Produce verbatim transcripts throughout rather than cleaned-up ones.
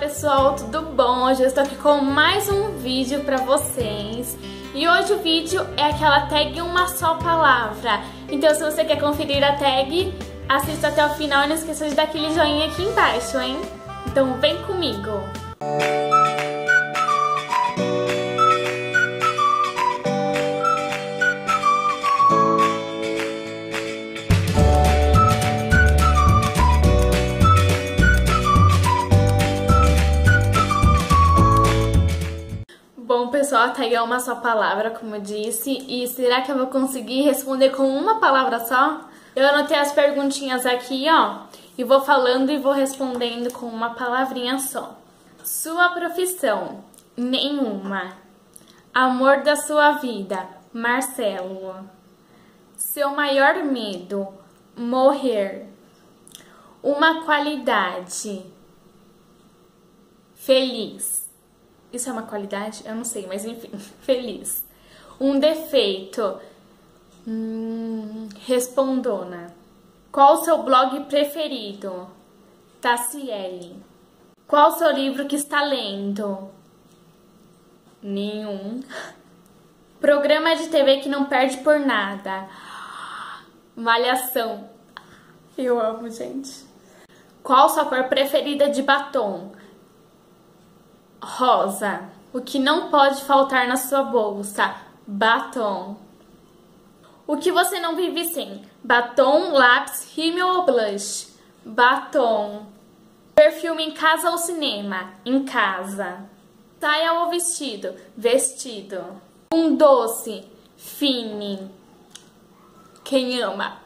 pessoal, tudo bom? Hoje eu estou aqui com mais um vídeo pra vocês. E hoje o vídeo é aquela tag uma só palavra. Então se você quer conferir a tag, assista até o final e não esqueça de dar aquele joinha aqui embaixo, hein? Então vem comigo! Bom, pessoal, a tag é uma só palavra, como eu disse, e será que eu vou conseguir responder com uma palavra só? Eu anotei as perguntinhas aqui, ó, e vou falando e vou respondendo com uma palavrinha só. Sua profissão? Nenhuma. Amor da sua vida? Marcelo. Seu maior medo? Morrer. Uma qualidade? Feliz. Isso é uma qualidade? Eu não sei, mas enfim, feliz. Um defeito? Hum, respondona. Qual o seu blog preferido? Tassiele. Qual o seu livro que está lendo? Nenhum. Programa de T V que não perde por nada? Malhação. Eu amo, gente. Qual sua cor preferida de batom? Rosa. O que não pode faltar na sua bolsa? Batom. O que você não vive sem? Batom, lápis, rímel ou blush? Batom. Perfume em casa ou cinema? Em casa. Saia ou vestido? Vestido. Um doce? Fine. Quem ama?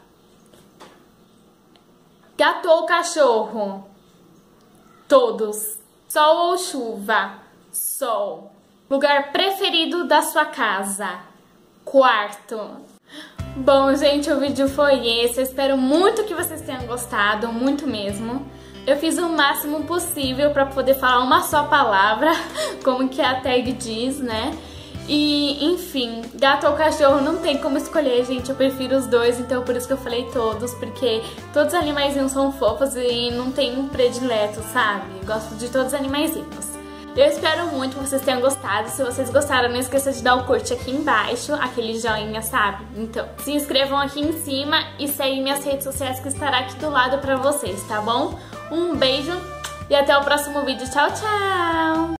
Gato ou cachorro? Todos. Sol ou chuva? Sol. Lugar preferido da sua casa? Quarto. Bom, gente, o vídeo foi esse. Eu espero muito que vocês tenham gostado, muito mesmo. Eu fiz o máximo possível para poder falar uma só palavra, como que a tag diz, né? E, enfim, gato ou cachorro não tem como escolher, gente. Eu prefiro os dois, então por isso que eu falei todos, porque todos os animaizinhos são fofos e não tem um predileto, sabe? Eu gosto de todos os animaizinhos. Eu espero muito que vocês tenham gostado. Se vocês gostaram, não esqueça de dar o curte aqui embaixo, aquele joinha, sabe? Então, se inscrevam aqui em cima e seguem minhas redes sociais que estará aqui do lado pra vocês, tá bom? Um beijo e até o próximo vídeo. Tchau, tchau!